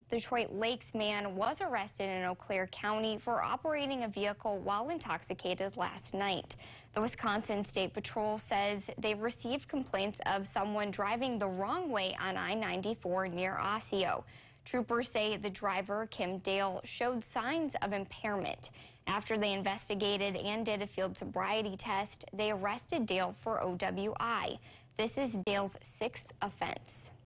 Detroit Lakes man was arrested in Eau Claire County for operating a vehicle while intoxicated last night. The Wisconsin State Patrol says they received complaints of someone driving the wrong way on I-94 near Osseo. Troopers say the driver, Kim Dale, showed signs of impairment. After they investigated and did a field sobriety test, they arrested Dale for OWI. This is Dale's 6th offense.